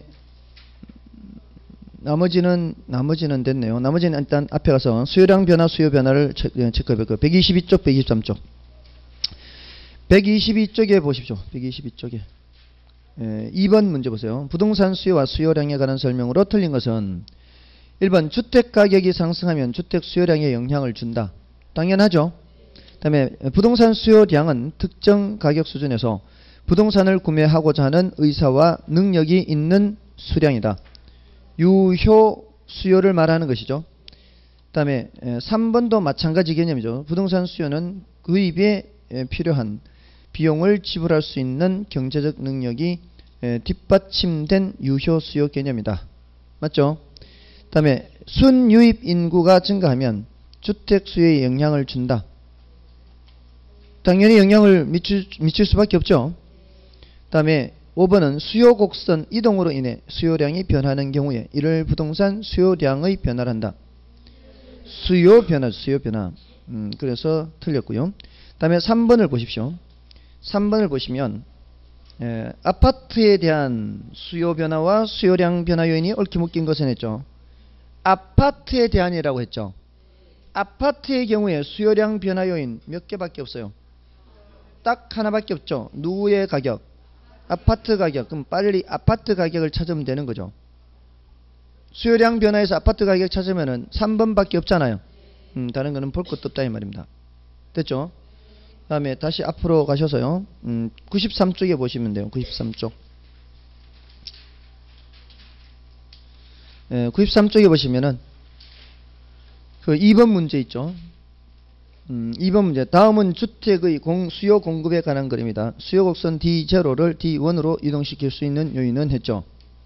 나머지는 나머지는 됐네요. 나머지는 일단 앞에 가서 수요량 변화, 수요 변화를 체크해 볼게요. 백이십이 쪽, 백이십삼 쪽. 백이십이 쪽에 보십시오. 백이십이 쪽에. 에, 이 번 문제 보세요. 부동산 수요와 수요량에 관한 설명으로 틀린 것은 일 번 주택 가격이 상승하면 주택 수요량에 영향을 준다. 당연하죠. 그 다음에 부동산 수요량은 특정 가격 수준에서 부동산을 구매하고자 하는 의사와 능력이 있는 수량이다. 유효 수요를 말하는 것이죠. 그 다음에 삼 번도 마찬가지 개념이죠. 부동산 수요는 구입에 필요한 비용을 지불할 수 있는 경제적 능력이 뒷받침된 유효 수요 개념이다. 맞죠? 그 다음에 순유입 인구가 증가하면 주택 수요에 영향을 준다. 당연히 영향을 미칠, 미칠 수밖에 없죠. 그 다음에 오 번은 수요 곡선 이동으로 인해 수요량이 변하는 경우에 이를 부동산 수요량의 변화를 한다. 수요 변화, 수요 변화. 음, 그래서 틀렸고요. 그 다음에 삼 번을 보십시오. 삼 번을 보시면 에, 아파트에 대한 수요 변화와 수요량 변화 요인이 얽히 묶인 것은 했죠. 아파트에 대한이라고 했죠. 아파트의 경우에 수요량 변화 요인 몇 개밖에 없어요. 딱 하나밖에 없죠. 누구의 가격? 아파트 가격. 그럼 빨리 아파트 가격을 찾으면 되는 거죠. 수요량 변화에서 아파트 가격 찾으면은 삼 번밖에 없잖아요. 음, 다른 거는 볼 것도 없다 이 말입니다. 됐죠? 그 다음에 다시 앞으로 가셔서요. 음, 구십삼 쪽에 보시면 돼요. 구십삼 쪽. 예, 구십삼 쪽에 보시면은 그 이 번 문제 있죠. 음, 이 번 문제. 다음은 주택의 공, 수요 공급에 관한 글입니다. 수요 곡선 디 제로를 디 원으로 이동시킬 수 있는 요인은 했죠.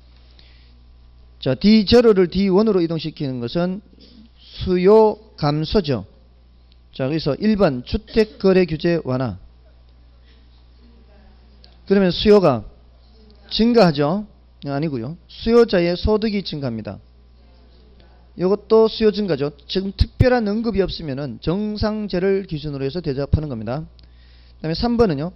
자, 디 제로를 디 원으로 이동시키는 것은 수요 감소죠. 자, 그래서 일 번 주택 거래 규제 완화. 그러면 수요가 증가하죠. 아니고요. 수요자의 소득이 증가합니다. 이것도 수요 증가죠. 지금 특별한 언급이 없으면은 정상제를 기준으로 해서 대답하는 겁니다. 그 다음에 삼 번은요.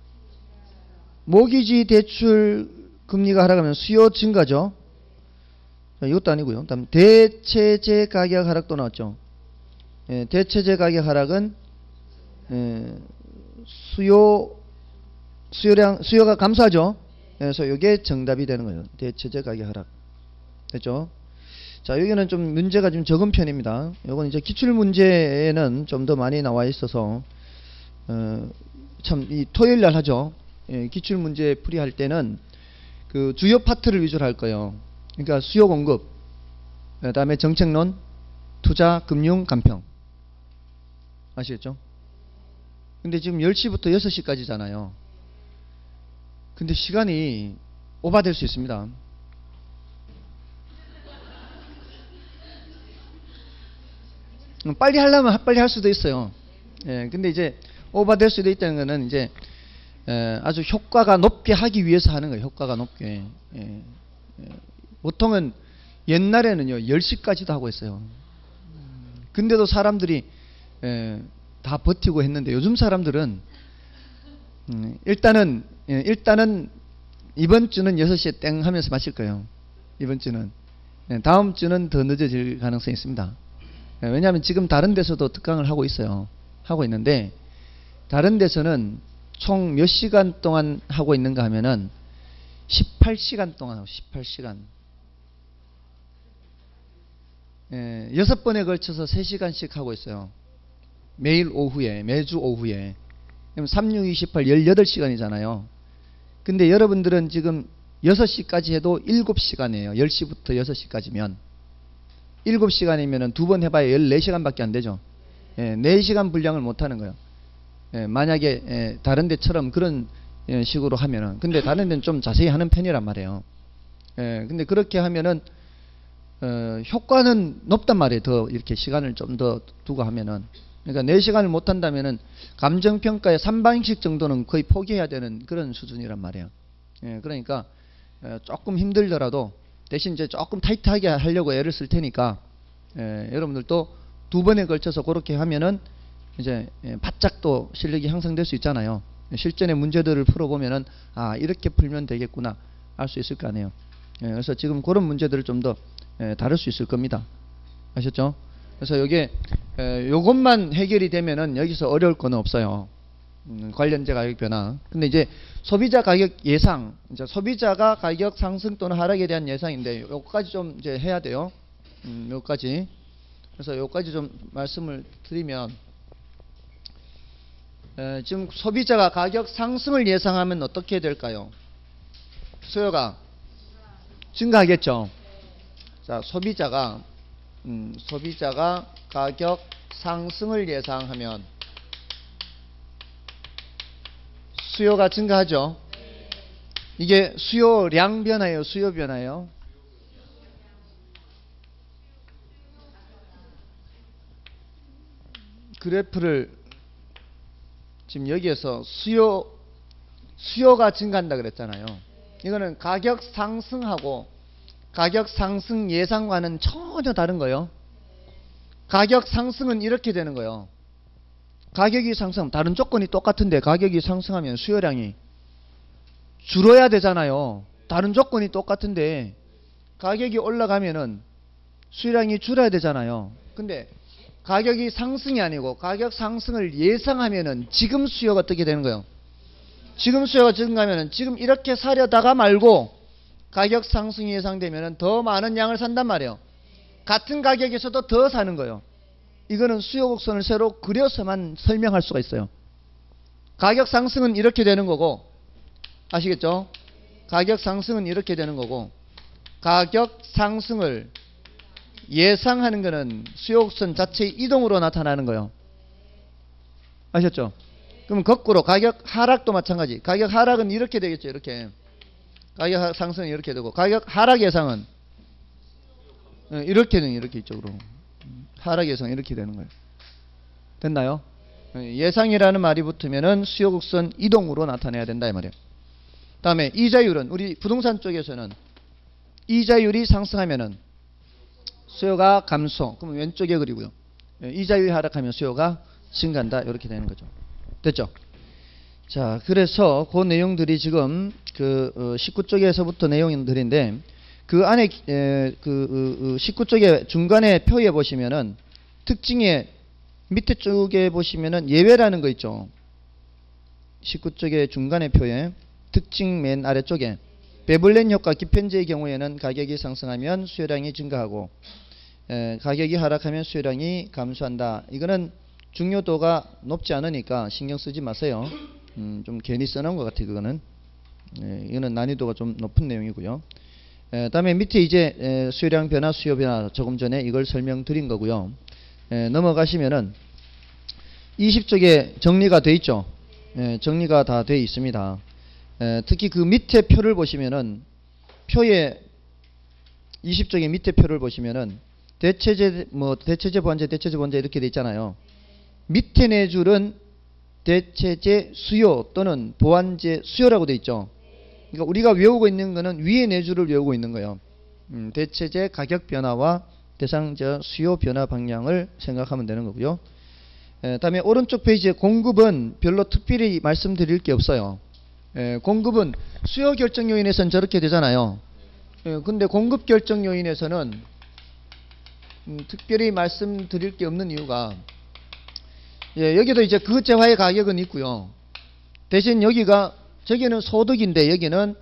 모기지 대출 금리가 하락하면 수요 증가죠. 자, 이것도 아니고요. 그 다음 대체재 가격 하락도 나왔죠. 예, 대체재 가격 하락은 예, 수요 수요량 수요가 감소하죠. 그래서 이게 정답이 되는 거예요. 대체재 가격 하락. 됐죠? 자, 여기는 좀 문제가 좀 적은 편입니다. 요건 이제 기출 문제에는 좀 더 많이 나와 있어서 어, 참 이 토요일 날 하죠. 예, 기출 문제 풀이할 때는 그 주요 파트를 위주로 할 거예요. 그러니까 수요 공급, 그다음에 정책론, 투자, 금융, 간평. 아시겠죠? 근데 지금 열 시부터 여섯 시까지잖아요. 근데 시간이 오버될 수 있습니다. 빨리 하려면 빨리 할 수도 있어요. 예, 근데 이제 오버될 수도 있다는 거는 이제 에, 아주 효과가 높게 하기 위해서 하는 거예요. 효과가 높게. 예, 예. 보통은 옛날에는요 열 시까지도 하고 있어요. 근데도 사람들이 에, 다 버티고 했는데 요즘 사람들은 음, 일단은 예, 일단은 이번 주는 여섯 시에 땡 하면서 마실 거예요. 이번 주는. 예, 다음 주는 더 늦어질 가능성이 있습니다. 예, 왜냐하면 지금 다른 데서도 특강을 하고 있어요. 하고 있는데 다른 데서는 총 몇 시간 동안 하고 있는가 하면은 십팔 시간 동안 하고 십팔 시간. 예, 여섯 번에 걸쳐서 세 시간씩 하고 있어요. 매일 오후에, 매주 오후에. 그럼 삼, 육, 이십팔, 열여덟 시간이잖아요. 근데 여러분들은 지금 여섯 시까지 해도 일곱 시간이에요. 열 시부터 여섯 시까지면. 일곱 시간이면 두 번 해봐야 열네 시간밖에 안 되죠. 예, 네 시간 분량을 못 하는 거예요. 예, 만약에 예, 다른 데처럼 그런 예, 식으로 하면은. 근데 다른 데는 좀 자세히 하는 편이란 말이에요. 예, 근데 그렇게 하면은 어, 효과는 높단 말이에요. 더 이렇게 시간을 좀 더 두고 하면은. 그러니까 네 시간을 못 한다면은 감정평가의 삼 반씩 정도는 거의 포기해야 되는 그런 수준이란 말이에요. 예, 그러니까 어, 조금 힘들더라도 대신 이제 조금 타이트하게 하려고 애를 쓸 테니까 예, 여러분들도 두 번에 걸쳐서 그렇게 하면은 이제 예, 바짝 또 실력이 향상될 수 있잖아요. 실전의 문제들을 풀어보면은 아 이렇게 풀면 되겠구나 알 수 있을 거 아니에요. 예, 그래서 지금 그런 문제들을 좀 더 예, 다룰 수 있을 겁니다. 아셨죠? 그래서 여기에 에, 요것만 해결이 되면은 여기서 어려울 거는 없어요. 음, 관련제 가격 변화. 근데 이제 소비자 가격 예상, 이제 소비자가 가격 상승 또는 하락에 대한 예상인데 요까지 좀 이제 해야 돼요. 음, 요까지. 그래서 요까지 좀 말씀을 드리면 에, 지금 소비자가 가격 상승을 예상하면 어떻게 될까요? 수요가 증가하겠죠. 자, 소비자가 음, 소비자가 가격 상승을 예상하면 수요가 증가하죠. 이게 수요량 변화예요, 수요 변화예요? 그래프를 지금 여기에서 수요 수요가 증가한다 그랬잖아요. 이거는 가격 상승하고 가격 상승 예상과는 전혀 다른 거예요. 가격 상승은 이렇게 되는 거예요. 가격이 상승, 다른 조건이 똑같은데 가격이 상승하면 수요량이 줄어야 되잖아요. 다른 조건이 똑같은데 가격이 올라가면은 수요량이 줄어야 되잖아요. 근데 가격이 상승이 아니고 가격 상승을 예상하면은 지금 수요가 어떻게 되는 거예요? 지금 수요가 증가하면은 지금 이렇게 사려다가 말고 가격 상승이 예상되면 더 많은 양을 산단 말이에요. 같은 가격에서도 더 사는 거예요. 이거는 수요 곡선을 새로 그려서만 설명할 수가 있어요. 가격 상승은 이렇게 되는 거고, 아시겠죠? 가격 상승은 이렇게 되는 거고, 가격 상승을 예상하는 거는 수요 곡선 자체의 이동으로 나타나는 거예요. 아셨죠? 그럼 거꾸로 가격 하락도 마찬가지. 가격 하락은 이렇게 되겠죠. 이렇게. 가격 상승은 이렇게 되고 가격 하락 예상은 이렇게 되는 이렇게 이쪽으로 하락 예상 이렇게 되는 거예요. 됐나요? 예상이라는 말이 붙으면은 수요 곡선 이동으로 나타내야 된다 이 말이에요. 다음에 이자율은 우리 부동산 쪽에서는 이자율이 상승하면은 수요가 감소. 그럼 왼쪽에 그리고요. 이자율이 하락하면 수요가 증가한다. 이렇게 되는 거죠. 됐죠? 자, 그래서 그 내용들이 지금 그 어, 십구 쪽에서부터 내용들인데 그 안에 에, 그 어, 십구 쪽에 중간에 표에 보시면은 특징에 밑에 쪽에 보시면은 예외라는 거 있죠. 십구 쪽의 중간에 표에 특징 맨 아래쪽에 베블렌 효과 기편제의 경우에는 가격이 상승하면 수요량이 증가하고 에, 가격이 하락하면 수요량이 감소한다. 이거는 중요도가 높지 않으니까 신경 쓰지 마세요. 음, 좀 괜히 써놓은 것 같아요. 그거는 에, 이거는 난이도가 좀 높은 내용이고요. 에, 다음에 밑에 이제 에, 수요량 변화, 수요 변화 조금 전에 이걸 설명드린 거고요. 에, 넘어가시면은 이십 쪽에 정리가 돼 있죠. 에, 정리가 다 돼 있습니다. 에, 특히 그 밑에 표를 보시면은 표에 이십 쪽의 밑에 표를 보시면은 대체제 뭐 대체제 보완제 대체제 보완제 이렇게 돼 있잖아요. 밑에 네 줄은 대체제 수요 또는 보완제 수요라고 돼 있죠. 그러니까 우리가 외우고 있는 거는 위에 네 줄을 외우고 있는 거예요. 음, 대체제 가격 변화와 대상자 수요 변화 방향을 생각하면 되는 거고요. 에, 다음에 오른쪽 페이지에 공급은 별로 특별히 말씀드릴 게 없어요. 에, 공급은 수요 결정 요인에서는 저렇게 되잖아요. 에, 근데 공급 결정 요인에서는 음, 특별히 말씀드릴 게 없는 이유가 예, 여기도 이제 그것제화의 가격은 있고요. 대신 여기가 저기는 소득인데 여기는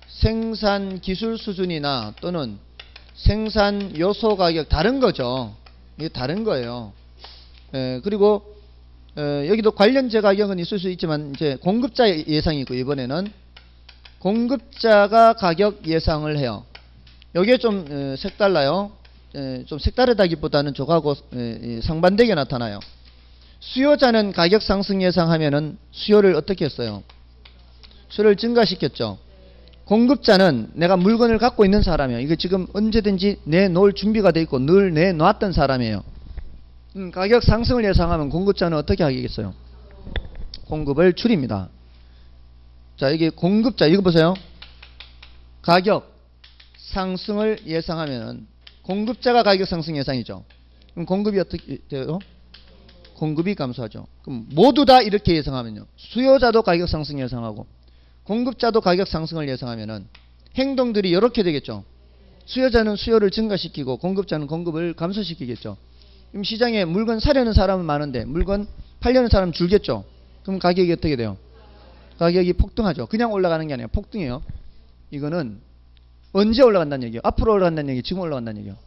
생산 기술 수준이나 또는 생산 요소 가격 다른 거죠. 이게 다른 거예요. 예, 그리고 에, 여기도 관련제 가격은 있을 수 있지만 이제 공급자 예상이 있고 이번에는 공급자가 가격 예상을 해요. 여기에 좀 에, 색달라요. 에, 좀 색다르다기보다는 저거하고 에, 상반되게 나타나요. 수요자는 가격 상승 예상하면은 수요를 어떻게 했어요? 수요를 증가시켰죠. 공급자는 내가 물건을 갖고 있는 사람이에요. 이거 지금 언제든지 내놓을 준비가 돼 있고 늘 내놓았던 사람이에요. 음, 가격 상승을 예상하면 공급자는 어떻게 하겠어요? 공급을 줄입니다. 자, 이게 공급자, 이거 보세요. 가격 상승을 예상하면 공급자가 가격 상승 예상이죠. 그럼 공급이 어떻게 돼요? 공급이 감소하죠. 그럼 모두 다 이렇게 예상하면요. 수요자도 가격 상승 예상하고 공급자도 가격 상승을 예상하면은 행동들이 이렇게 되겠죠. 수요자는 수요를 증가시키고 공급자는 공급을 감소시키겠죠. 그럼 시장에 물건 사려는 사람은 많은데 물건 팔려는 사람은 줄겠죠. 그럼 가격이 어떻게 돼요? 가격이 폭등하죠. 그냥 올라가는 게 아니라 폭등해요. 이거는 언제 올라간다는 얘기예요? 앞으로 올라간다는 얘기예요? 지금 올라간다는 얘기예요?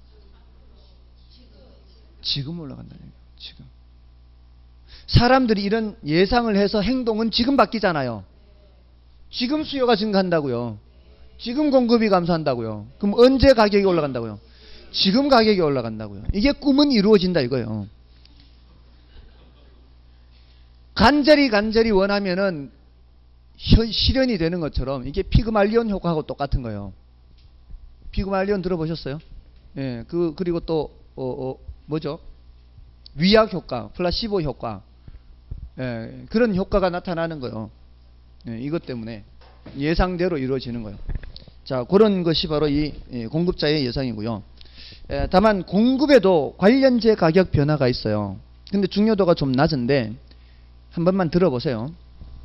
지금 올라간다는 얘기예요. 지금. 사람들이 이런 예상을 해서 행동은 지금 바뀌잖아요. 지금 수요가 증가한다고요. 지금 공급이 감소한다고요. 그럼 언제 가격이 올라간다고요? 지금 가격이 올라간다고요. 이게 꿈은 이루어진다 이거예요. 간절히 간절히 원하면은 실현이 되는 것처럼 이게 피그말리온 효과하고 똑같은 거예요. 피그말리온 들어보셨어요? 예, 그 그리고 또 어, 어, 뭐죠? 위약 효과, 플라시보 효과, 예, 그런 효과가 나타나는 거예요. 예, 이것 때문에 예상대로 이루어지는 거예요. 자, 그런 것이 바로 이 예, 공급자의 예상이고요. 예, 다만 공급에도 관련재 가격 변화가 있어요. 근데 중요도가 좀 낮은데 한 번만 들어보세요.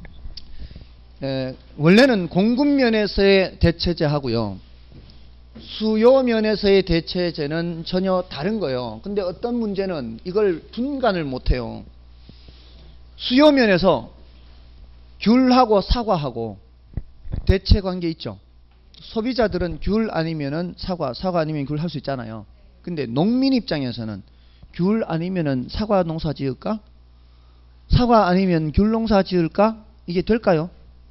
에, 원래는 공급 면에서의 대체제 하고요. 수요 면에서의 대체제는 전혀 다른 거예요. 근데 어떤 문제는 이걸 분간을 못해요. 수요 면에서 귤하고 사과하고 대체 관계 있죠. 소비자들은 귤 아니면은 사과, 사과 아니면 귤 할 수 있잖아요. 근데 농민 입장에서는 귤 아니면은 사과 농사 지을까? 사과 아니면 귤 농사 지을까? 이게 될까요?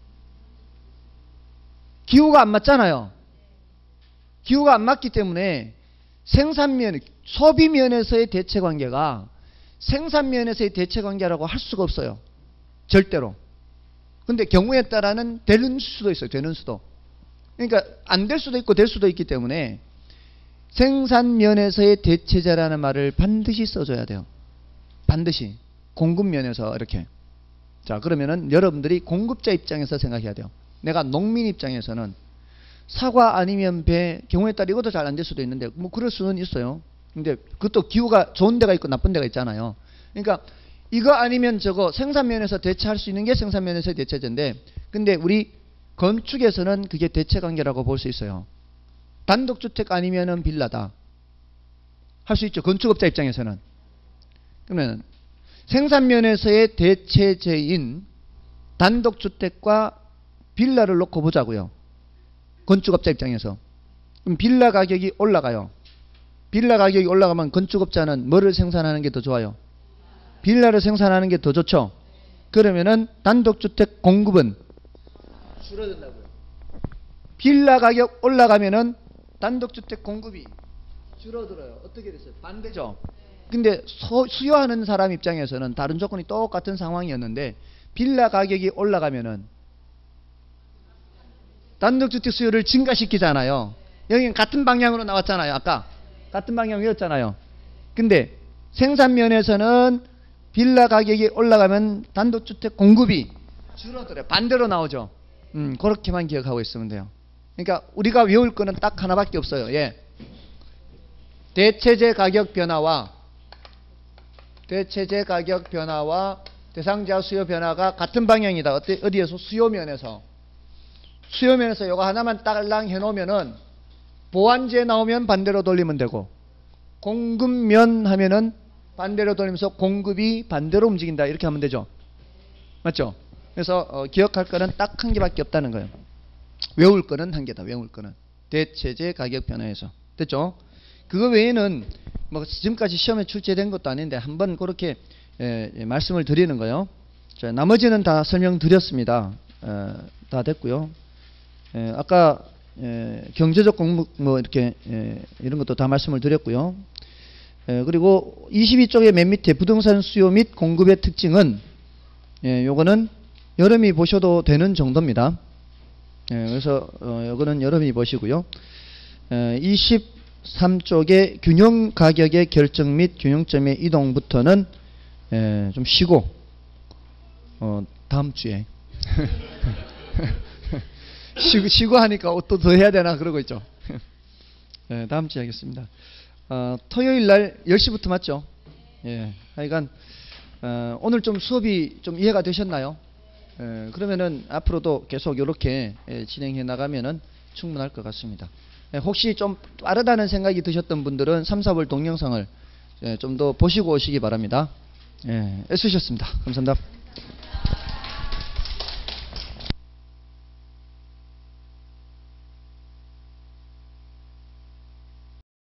기후가 안 맞잖아요. 기후가 안 맞기 때문에 생산면, 소비면에서의 대체관계가 생산면에서의 대체관계라고 할 수가 없어요. 절대로. 근데 경우에 따라는 되는 수도 있어요. 되는 수도. 그러니까 안 될 수도 있고 될 수도 있기 때문에 생산면에서의 대체자라는 말을 반드시 써줘야 돼요. 반드시. 공급면에서 이렇게. 자, 그러면은 여러분들이 공급자 입장에서 생각해야 돼요. 내가 농민 입장에서는 사과 아니면 배, 경우에 따라 이것도 잘 안 될 수도 있는데 뭐 그럴 수는 있어요. 근데 그것도 기후가 좋은 데가 있고 나쁜 데가 있잖아요. 그러니까 이거 아니면 저거 생산면에서 대체할 수 있는 게 생산면에서의 대체제인데 근데 우리 건축에서는 그게 대체관계라고 볼 수 있어요. 단독주택 아니면은 빌라다. 할 수 있죠. 건축업자 입장에서는. 그러면 생산면에서의 대체제인 단독주택과 빌라를 놓고 보자고요. 건축업자 입장에서. 그럼 빌라 가격이 올라가요. 빌라 가격이 올라가면 건축업자는 뭐를 생산하는 게 더 좋아요? 빌라를 생산하는 게 더 좋죠. 그러면은 단독주택 공급은 줄어든다고요. 빌라 가격 올라가면은 단독주택 공급이 줄어들어요. 어떻게 됐어요? 반대죠. 근데 소, 수요하는 사람 입장에서는 다른 조건이 똑같은 상황이었는데 빌라 가격이 올라가면은 단독주택 수요를 증가시키잖아요. 여기는 같은 방향으로 나왔잖아요. 아까 같은 방향이었잖아요. 근데 생산면에서는 빌라 가격이 올라가면 단독주택 공급이 줄어들어요. 반대로 나오죠. 음, 그렇게만 기억하고 있으면 돼요. 그러니까 우리가 외울 거는 딱 하나밖에 없어요. 예. 대체재 가격 변화와 대체재 가격 변화와 대상자 수요 변화가 같은 방향이다. 어디, 어디에서? 수요면에서. 수요면에서 이거 하나만 딸랑 해놓으면은 보완제 나오면 반대로 돌리면 되고 공급면 하면은 반대로 돌리면서 공급이 반대로 움직인다. 이렇게 하면 되죠. 맞죠? 그래서 어, 기억할 거는 딱 한 개밖에 없다는 거예요. 외울 거는 한 개다. 외울 거는. 대체재 가격 변화에서. 됐죠? 그거 외에는 뭐 지금까지 시험에 출제된 것도 아닌데 한번 그렇게 예, 예, 말씀을 드리는 거예요. 자, 나머지는 다 설명드렸습니다. 어, 다 됐고요. 예, 아까 예, 경제적 공급 뭐 이렇게 예, 이런 것도 다 말씀을 드렸고요. 예, 그리고 이십이 쪽의 맨 밑에 부동산 수요 및 공급의 특징은 예, 요거는 여러분이 보셔도 되는 정도입니다. 예, 그래서 어, 요거는 여러분이 보시고요. 예, 이십삼 쪽의 균형 가격의 결정 및 균형점의 이동부터는 예, 좀 쉬고 어, 다음 주에 쉬고, 쉬고 하니까 또 더 해야 되나 그러고 있죠. 예, 다음 주에 하겠습니다. 어, 토요일 날 열 시부터 맞죠? 예, 하여간 어, 오늘 좀 수업이 좀 이해가 되셨나요? 예, 그러면은 앞으로도 계속 이렇게 예, 진행해 나가면은 충분할 것 같습니다. 예, 혹시 좀 빠르다는 생각이 드셨던 분들은 삼, 사월 동영상을 예, 좀 더 보시고 오시기 바랍니다. 예, 애쓰셨습니다. 감사합니다.